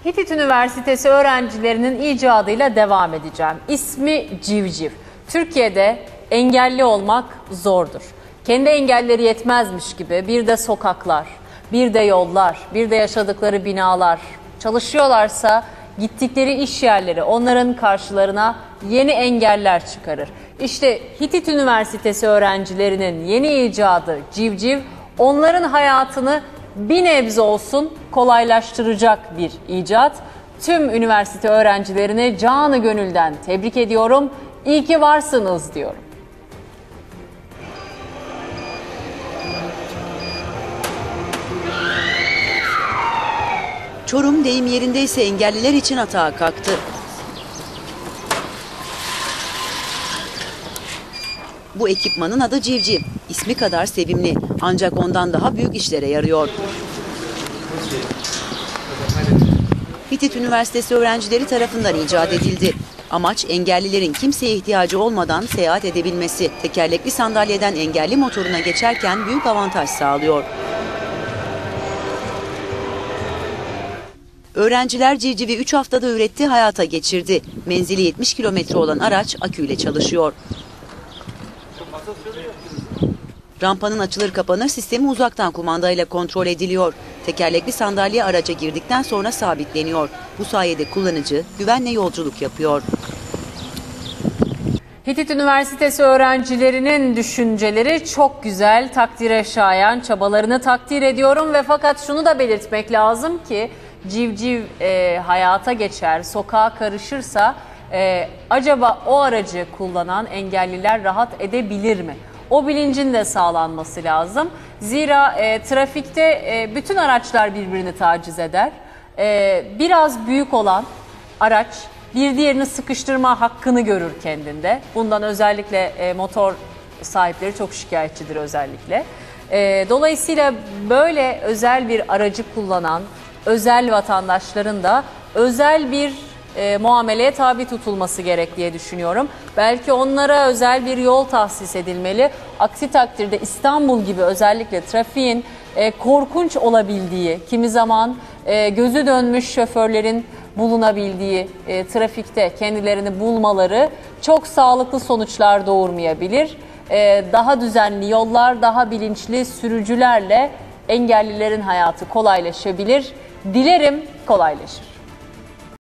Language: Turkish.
Hitit Üniversitesi öğrencilerinin icadıyla devam edeceğim. İsmi Civciv. Türkiye'de engelli olmak zordur. Kendi engelleri yetmezmiş gibi bir de sokaklar, bir de yollar, bir de yaşadıkları binalar, çalışıyorlarsa gittikleri iş yerleri onların karşılarına yeni engeller çıkarır. İşte Hitit Üniversitesi öğrencilerinin yeni icadı Civciv onların hayatını bir nebze olsun kolaylaştıracak bir icat. Tüm üniversite öğrencilerini canı gönülden tebrik ediyorum. İyi ki varsınız diyorum. Çorum deyim yerindeyse engelliler için atağa kalktı. Bu ekipmanın adı Civciv. İsmi kadar sevimli ancak ondan daha büyük işlere yarıyor. Hitit Üniversitesi öğrencileri tarafından icat edildi. Amaç engellilerin kimseye ihtiyacı olmadan seyahat edebilmesi. Tekerlekli sandalyeden engelli motoruna geçerken büyük avantaj sağlıyor. Öğrenciler Civciv'i 3 haftada üretti, hayata geçirdi. Menzili 70 kilometre olan araç aküyle çalışıyor. Rampanın açılır kapanır sistemi uzaktan kumandayla kontrol ediliyor. Tekerlekli sandalye araca girdikten sonra sabitleniyor. Bu sayede kullanıcı güvenle yolculuk yapıyor. Hitit Üniversitesi öğrencilerinin düşünceleri çok güzel, takdire şayan, çabalarını takdir ediyorum ve fakat şunu da belirtmek lazım ki Civciv hayata geçer, sokağa karışırsa acaba o aracı kullanan engelliler rahat edebilir mi? O bilincin de sağlanması lazım. Zira trafikte bütün araçlar birbirini taciz eder. Biraz büyük olan araç bir diğerini sıkıştırma hakkını görür kendinde. Bundan özellikle motor sahipleri çok şikayetçidir özellikle. Dolayısıyla böyle özel bir aracı kullanan özel vatandaşların da özel bir muameleye tabi tutulması gerek diye düşünüyorum. Belki onlara özel bir yol tahsis edilmeli. Aksi takdirde İstanbul gibi özellikle trafiğin korkunç olabildiği, kimi zaman gözü dönmüş şoförlerin bulunabildiği trafikte kendilerini bulmaları çok sağlıklı sonuçlar doğurmayabilir. Daha düzenli yollar, daha bilinçli sürücülerle engellilerin hayatı kolaylaşabilir. Dilerim kolaylaşır.